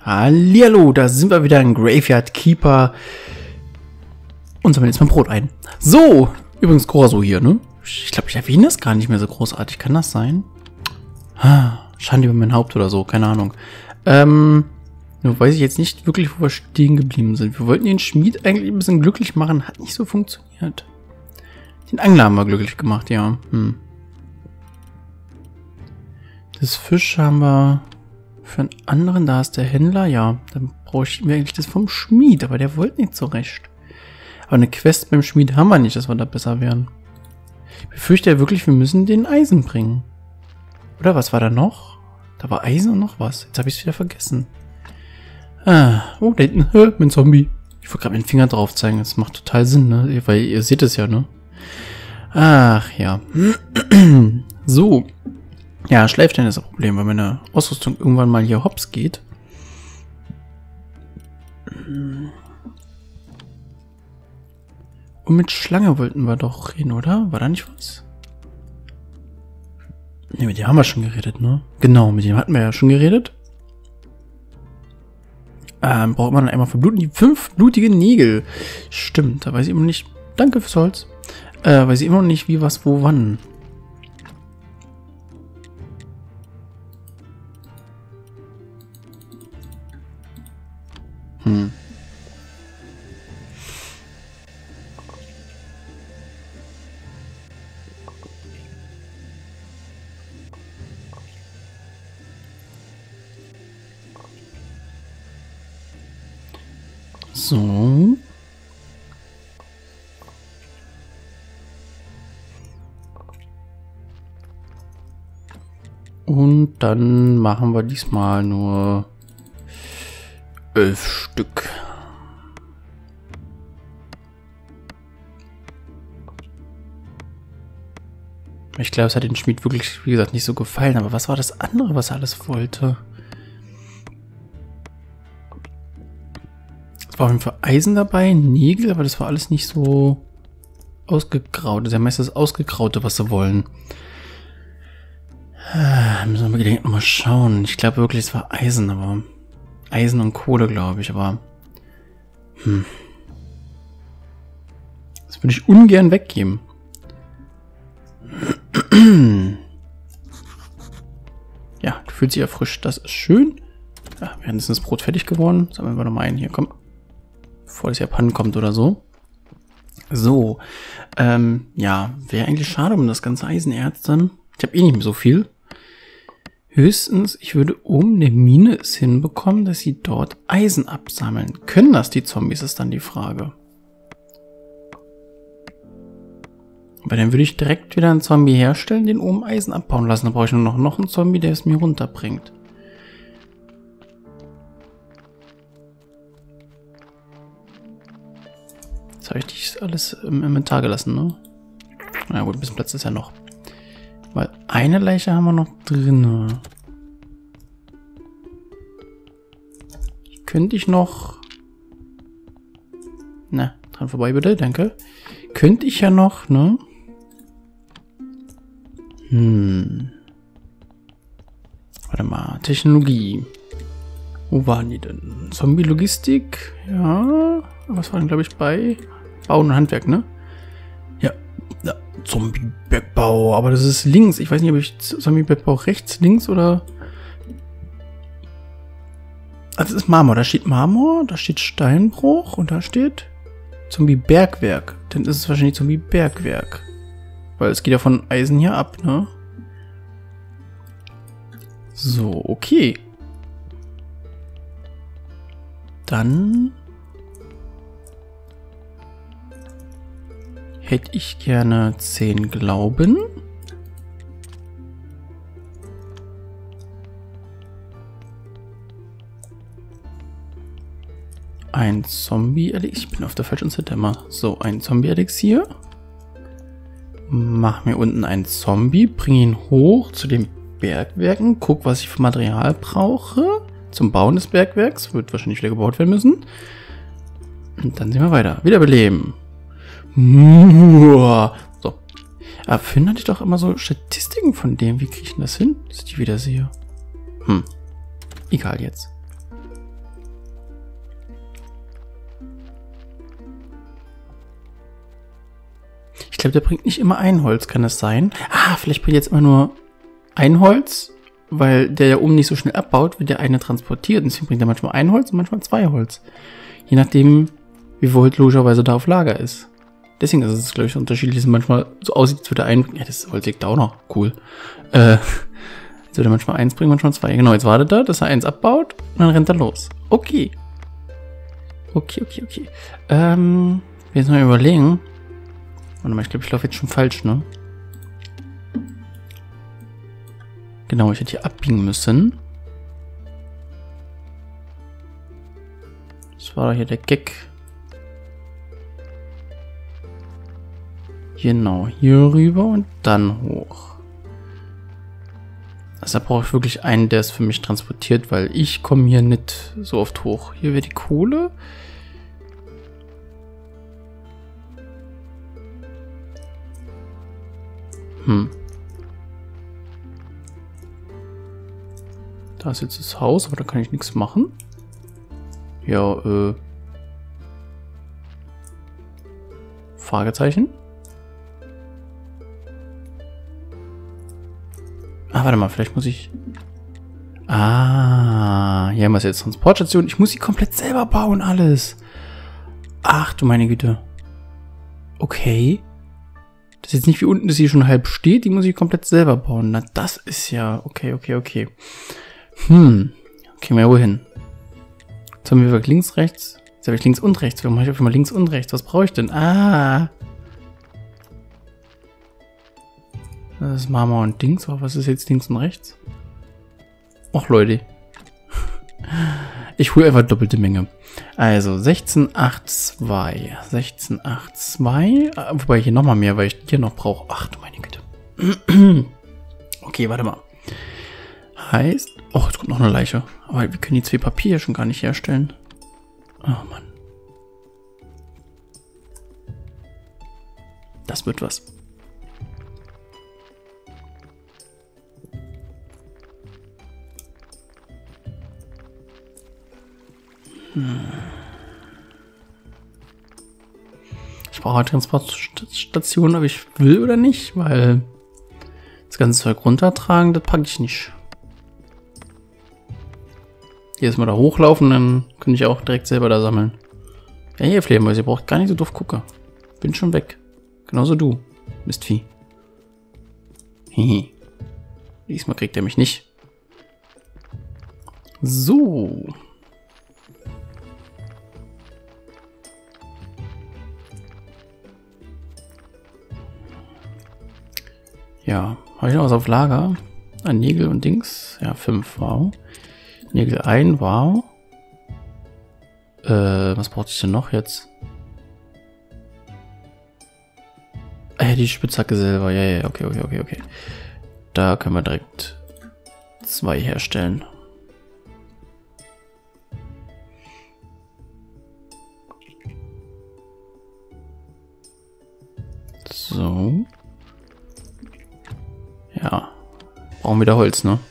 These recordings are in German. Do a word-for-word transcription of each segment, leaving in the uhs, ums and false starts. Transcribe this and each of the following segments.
Hallihallo, da sind wir wieder in Graveyard Keeper und sammeln jetzt mal Brot ein. So, übrigens Corso hier, ne? Ich glaube, ich erwähne das gar nicht mehr so großartig. Kann das sein? Schande über mein Haupt oder so, keine Ahnung. Ähm, nur weiß ich jetzt nicht wirklich, wo wir stehen geblieben sind. Wir wollten den Schmied eigentlich ein bisschen glücklich machen, hat nicht so funktioniert. Den Angler haben wir glücklich gemacht, ja. Hm. Das Fisch haben wir für einen anderen, da ist der Händler, ja. Dann bräuchten wir eigentlich das vom Schmied, aber der wollte nicht so recht. Aber eine Quest beim Schmied haben wir nicht, dass wir da besser werden. Ich befürchte ja wirklich, wir müssen den Eisen bringen. Oder was war da noch? Da war Eisen und noch was. Jetzt habe ich es wieder vergessen. Ah, oh, da hinten, hä, mein Zombie. Ich wollte gerade meinen Finger drauf zeigen. Das macht total Sinn, ne? Weil ihr seht es ja, ne? Ach, ja. So. Ja, Schleifstein ist das Problem, weil meine Ausrüstung irgendwann mal hier hops geht. Und mit Schlange wollten wir doch reden, oder? War da nicht was? Ne, mit dem haben wir schon geredet, ne? Genau, mit dem hatten wir ja schon geredet. Ähm, braucht man dann einmal verbluten. Die fünf blutigen Nägel. Stimmt, da weiß ich immer nicht. Danke fürs Holz. Äh, weiß ich immer noch nicht, wie, was, wo, wann. Hm. So. Und dann machen wir diesmal nur elf Stück. Ich glaube, es hat den Schmied wirklich, wie gesagt, nicht so gefallen. Aber was war das andere, was er alles wollte? Es war auf jeden Fall Eisen dabei, Nägel, aber das war alles nicht so ausgegraut. Das ist ja meistens das Ausgegraute, was sie wollen. Ah, müssen wir mal gelegentlich nochmal schauen. Ich glaube wirklich, es war Eisen, aber Eisen und Kohle, glaube ich, aber hm. Das würde ich ungern weggeben. Ja, du fühlst dich erfrischt. Das ist schön. Ja, währenddessen ist das Brot fertig geworden. Sammeln wir nochmal ein. Hier, komm. Bevor das Japan kommt oder so. So. Ähm, ja, wäre eigentlich schade um das ganze Eisenerz dann. Ich habe eh nicht mehr so viel. Höchstens, ich würde oben eine Mine es hinbekommen, dass sie dort Eisen absammeln. Können das die Zombies, ist dann die Frage. Aber dann würde ich direkt wieder einen Zombie herstellen, den oben Eisen abbauen lassen. Dann brauche ich nur noch, noch einen Zombie, der es mir runterbringt. Jetzt habe ich dich alles im Inventar gelassen, ne? Na gut, ein bisschen Platz ist ja noch. Weil eine Leiche haben wir noch drin. Die könnte ich noch... Na, dran vorbei bitte, danke. Könnte ich ja noch, ne? Hm. Warte mal, Technologie. Wo waren die denn? Zombie-Logistik? Ja. Was war denn, glaube ich, bei Bau und Handwerk, ne? Ja. Ja. Zombie-Bergbau. Aber das ist links. Ich weiß nicht, ob ich Zombie-Bergbau rechts, links oder... Ah, das ist Marmor. Da steht Marmor, da steht Steinbruch und da steht Zombie-Bergwerk. Dann ist es wahrscheinlich Zombie-Bergwerk. Weil es geht ja von Eisen hier ab, ne? So, okay. Dann hätte ich gerne zehn Glauben. Ein Zombie-Elixier. Ich bin auf der falschen Seite immer. So, ein Zombie-Elixier. Mach mir unten einen Zombie. Bring ihn hoch zu den Bergwerken. Guck, was ich für Material brauche. Zum Bauen des Bergwerks. Wird wahrscheinlich wieder gebaut werden müssen. Und dann sehen wir weiter. Wiederbeleben. So. Aber Finn hatte ich doch immer so Statistiken von dem. Wie kriege ich denn das hin, dass ich die wieder sehe? Hm. Egal jetzt. glaube, der bringt nicht immer ein Holz, kann das sein? Ah, vielleicht bringt jetzt immer nur ein Holz, weil der ja oben nicht so schnell abbaut, wird der eine transportiert. Und deswegen bringt er manchmal ein Holz und manchmal zwei Holz. Je nachdem, wie viel Holz logischerweise da auf Lager ist. Deswegen ist es, glaube ich, unterschiedlich, dass es manchmal so aussieht, als würde er ein... Ja, das Holz liegt da auch noch. Cool. Äh, jetzt würde er manchmal eins bringen, manchmal zwei. Genau, jetzt wartet er, dass er eins abbaut und dann rennt er los. Okay. Okay, okay, okay. Ähm, jetzt mal überlegen. Warte mal, ich glaube, ich laufe jetzt schon falsch, ne? Genau, ich hätte hier abbiegen müssen. Das war doch hier der Gag. Genau, hier rüber und dann hoch. Also da brauche ich wirklich einen, der es für mich transportiert, weil ich komme hier nicht so oft hoch. Hier wäre die Kohle. Hm. Da ist jetzt das Haus, aber da kann ich nichts machen. Ja, äh. Fragezeichen. Ah, warte mal, vielleicht muss ich... Ah, hier haben wir es jetzt. Transportstation. Ich muss sie komplett selber bauen, alles. Ach du meine Güte. Okay. Das ist jetzt nicht wie unten, dass sie schon halb steht. Die muss ich komplett selber bauen. Na, das ist ja... Okay, okay, okay. Hm. Kriegen wir ja wohl hin. Jetzt haben wir links, rechts. Jetzt habe ich links und rechts. Warum mache ich auf einmal links und rechts? Was brauche ich denn? Ah. Das ist Marmor und Dings. Aber was ist jetzt links und rechts? Och, Leute. Ich hole einfach doppelte Menge. Also, sechzehn Komma zwei. sechzehn Komma zwei. Wobei hier nochmal mehr, weil ich hier noch brauche. Ach du meine Güte. Okay, warte mal. Heißt... Oh, jetzt kommt noch eine Leiche. Aber wir können die zwei Papier schon gar nicht herstellen. Oh Mann. Das wird was. Hm. Ich brauche eine Transportstation, ob ich will oder nicht, weil das ganze Zeug runtertragen, das packe ich nicht. Jedes Mal da hochlaufen, dann könnte ich auch direkt selber da sammeln. Ja, hier, Fledermäuse, ihr braucht gar nicht so doof gucken. Bin schon weg. Genauso du, Mistvieh. Hehe. Diesmal kriegt er mich nicht. So. Ja, habe ich noch was auf Lager? An Nägel und Dings? Ja, fünf, wow. Nägel ein, wow. Äh, was braucht ich denn noch jetzt? Ah ja, die Spitzhacke selber. Ja, ja, okay, okay, okay, okay. Da können wir direkt zwei herstellen. So. Ja. Brauchen wir wieder Holz, ne?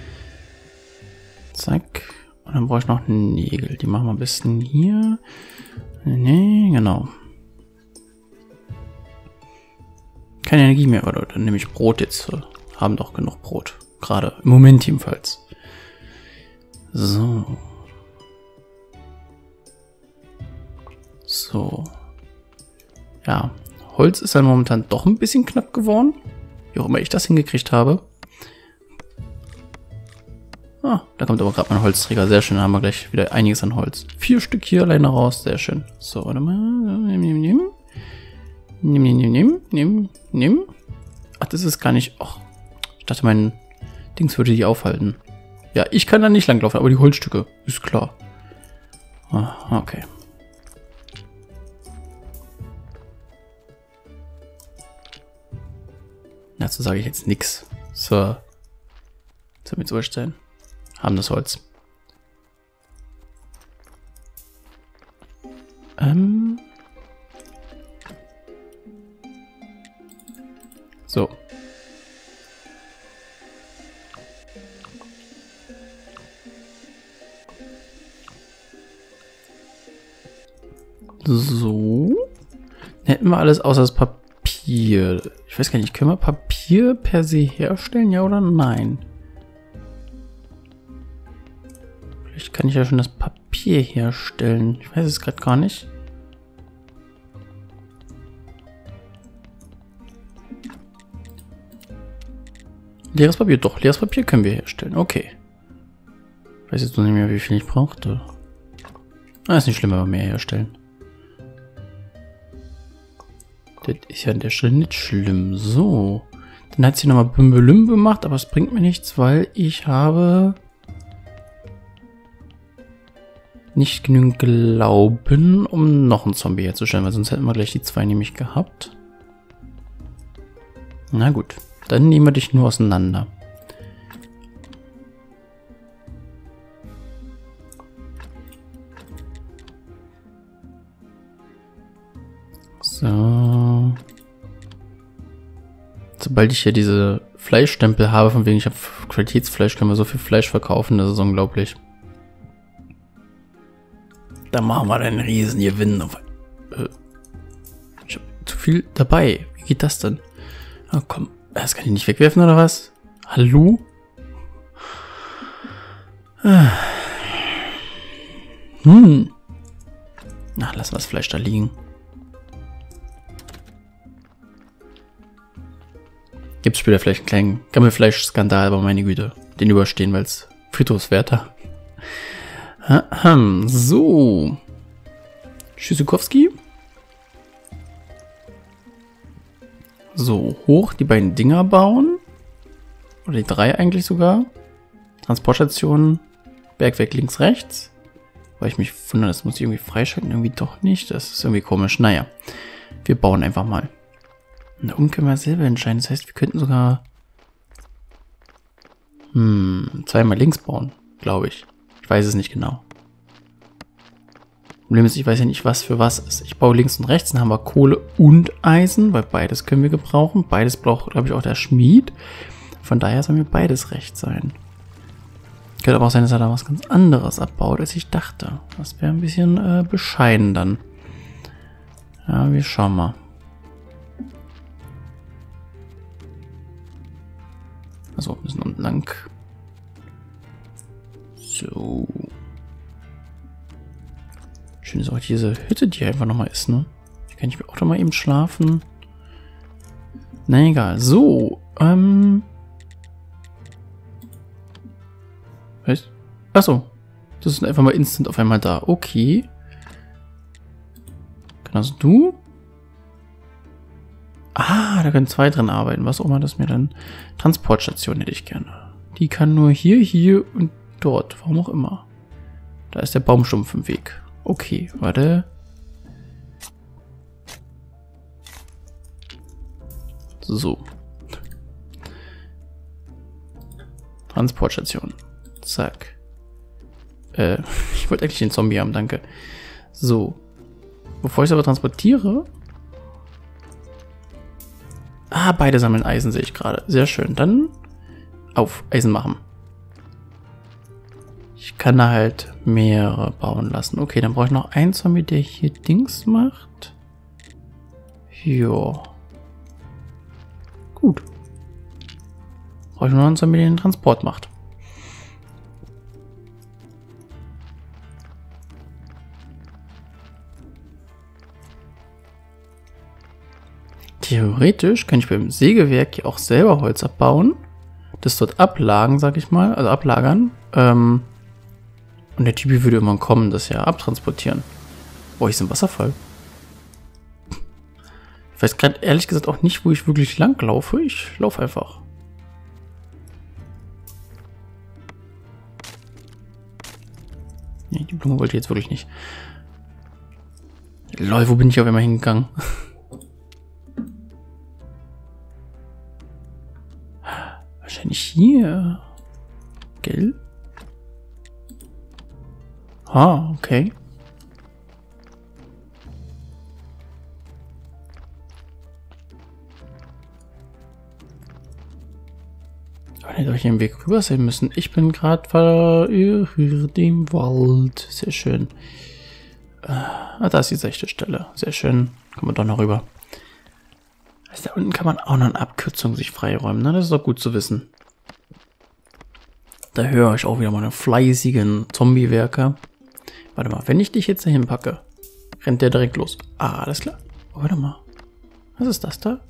Zack. Und dann brauche ich noch Nägel. Die machen wir am besten hier. Nee, genau. Keine Energie mehr, oder? Dann nehme ich Brot jetzt. Wir haben doch genug Brot. Gerade im Moment jedenfalls. So. So. Ja. Holz ist dann momentan doch ein bisschen knapp geworden. Wie auch immer ich das hingekriegt habe. Ah, da kommt aber gerade mein Holzträger. Sehr schön. Da haben wir gleich wieder einiges an Holz. Vier Stück hier alleine raus. Sehr schön. So, warte mal. Nimm, nimm, nimm. Nimm, nimm, nimm, nimm. Nimm, nimm. Ach, das ist gar nicht... Ach, ich dachte, mein Dings würde die aufhalten. Ja, ich kann da nicht langlaufen, aber die Holzstücke. Ist klar. Ah, okay. Dazu sage ich jetzt nichts. So. Soll mir jetzt wurscht sein. Haben das Holz. Ähm. So. So. Hätten wir alles außer das Papier. Papier. Ich weiß gar nicht, können wir Papier per se herstellen, ja oder nein? Vielleicht kann ich ja schon das Papier herstellen. Ich weiß es gerade gar nicht. Leeres Papier, doch, leeres Papier können wir herstellen. Okay. Ich weiß jetzt noch nicht mehr, wie viel ich brauchte. Ah, ist nicht schlimm, aber mehr herstellen. Das ist ja an der Stelle nicht schlimm. So. Dann hat sie nochmal Bimbelim gemacht, aber es bringt mir nichts, weil ich habe nicht genügend Glauben, um noch einen Zombie herzustellen, weil sonst hätten wir gleich die zwei nämlich gehabt. Na gut, dann nehmen wir dich nur auseinander. So. Sobald ich hier diese Fleischstempel habe, von wegen ich habe Qualitätsfleisch, können wir so viel Fleisch verkaufen, das ist unglaublich. Da machen wir einen riesen Gewinn. Äh, ich habe zu viel dabei. Wie geht das denn? Oh, komm, das kann ich nicht wegwerfen, oder was? Hallo? Hm. Na, lassen wir das Fleisch da liegen. Gibt es später vielleicht einen kleinen Gammelfleisch-Skandal, aber meine Güte, den überstehen wir als Friedhofswärter. So. Tschüssikowski. So, hoch die beiden Dinger bauen. Oder die drei eigentlich sogar. Transportstation, Bergwerk links, rechts. Weil ich mich wundere, das muss ich irgendwie freischalten, irgendwie doch nicht. Das ist irgendwie komisch. Naja, wir bauen einfach mal. Na, und können wir selber entscheiden. Das heißt, wir könnten sogar hm, zweimal links bauen, glaube ich. Ich weiß es nicht genau. Problem ist, ich weiß ja nicht, was für was ist. Ich baue links und rechts, dann haben wir Kohle und Eisen, weil beides können wir gebrauchen. Beides braucht, glaube ich, auch der Schmied. Von daher soll mir beides recht sein. Könnte aber auch sein, dass er da was ganz anderes abbaut, als ich dachte. Das wäre ein bisschen äh, bescheiden dann. Ja, wir schauen mal. Also, wir müssen unten lang. So. Schön ist auch diese Hütte, die einfach nochmal ist, ne? Hier kann ich mir auch noch mal eben schlafen. Na egal. So, ähm. Was? Achso. Das ist einfach mal instant auf einmal da. Okay. Genauso du. Ah, da können zwei drin arbeiten. Was auch immer das mir dann... Transportstation hätte ich gerne. Die kann nur hier, hier und dort. Warum auch immer. Da ist der Baumstumpf im Weg. Okay, warte. So. Transportstation. Zack. Äh, ich wollte eigentlich den Zombie haben, danke. So. Bevor ich es aber transportiere... Ah, beide sammeln Eisen, sehe ich gerade. Sehr schön. Dann auf Eisen machen. Ich kann da halt mehrere bauen lassen. Okay, dann brauche ich noch einen Zombie, der hier Dings macht. Jo. Gut. Brauche ich nur noch einen Zombie, der den Transport macht. Theoretisch kann ich beim Sägewerk ja auch selber Holz abbauen. Das dort ablagen, sag ich mal. Also ablagern. Ähm, und der Typ würde irgendwann kommen, das ja abtransportieren. Boah, hier ist ein Wasserfall. Ich weiß gerade ehrlich gesagt auch nicht, wo ich wirklich lang laufe. Ich laufe einfach. Nee, die Blume wollte ich jetzt wirklich nicht. Lol, wo bin ich auf einmal hingegangen? Wahrscheinlich hier. Gell? Ah, okay. Aber hätte euch den Weg rüber sein müssen. Ich bin gerade verirrt im Wald. Sehr schön. Ah, da ist die sechste Stelle. Sehr schön. Kommen wir doch noch rüber. Also da unten kann man auch noch eine Abkürzung sich freiräumen, ne? Das ist doch gut zu wissen. Da höre ich auch wieder meine fleißigen Zombie-Werker. Warte mal, wenn ich dich jetzt dahin packe, rennt der direkt los. Ah, alles klar. Oh, warte mal. Was ist das da?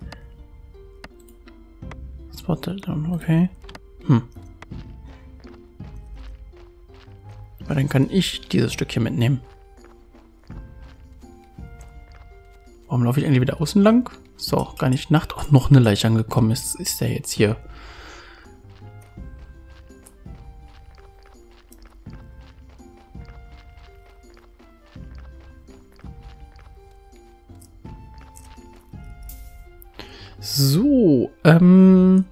Spotted, okay. Hm. Aber dann kann ich dieses Stück hier mitnehmen. Warum laufe ich eigentlich wieder außen lang? Ist doch auch gar nicht Nacht. Auch noch eine Leiche angekommen ist. Ist der jetzt hier? So, ähm...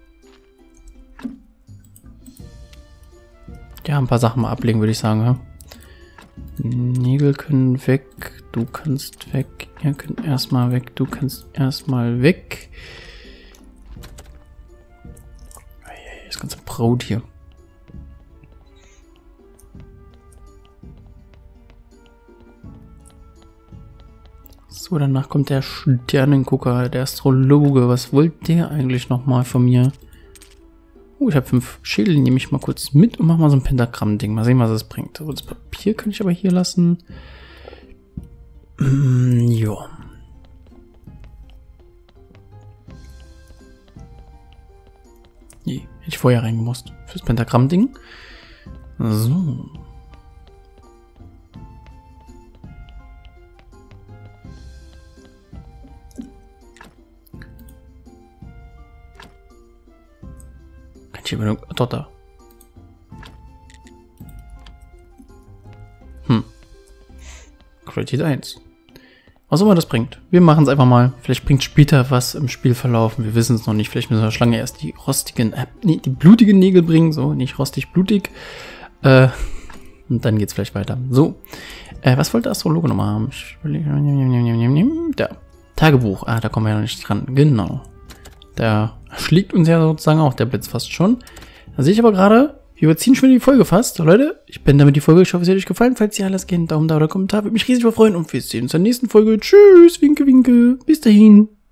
ja, ein paar Sachen mal ablegen, würde ich sagen. Ja? Nägel können weg, du kannst weg, ihr könnt erstmal weg, du kannst erstmal weg. Das ganze Brot hier. So, danach kommt der Sternengucker, der Astrologe. Was wollt der eigentlich nochmal von mir? Oh, ich habe fünf Schädel, nehme ich mal kurz mit und mache mal so ein Pentagramm-Ding. Mal sehen, was es bringt. Also das Papier kann ich aber hier lassen. Mm, ja. Nee, hätte ich vorher reingemusst. Fürs Pentagramm-Ding. So. Ich habe doch da. Hm. Qualität eins. Was auch immer das bringt. Wir machen es einfach mal. Vielleicht bringt später was im Spielverlauf. Wir wissen es noch nicht. Vielleicht müssen wir Schlange erst die rostigen, äh, nee, die blutigen Nägel bringen. So, nicht rostig, blutig. Äh, und dann geht's vielleicht weiter. So. Äh, was wollte der Astrologe nochmal haben? Ich will, da. Tagebuch. Ah, da kommen wir ja noch nicht dran. Genau. Da schlägt uns ja sozusagen auch der Blitz fast schon. Da sehe ich aber gerade, wir überziehen schon die Folge fast. So, Leute, ich bin damit die Folge. Ich hoffe, es hat euch gefallen. Falls ihr alles kennt, Daumen da oder Kommentar. Würde mich riesig freuen. Und wir sehen uns in der nächsten Folge. Tschüss, winke, winke. Bis dahin.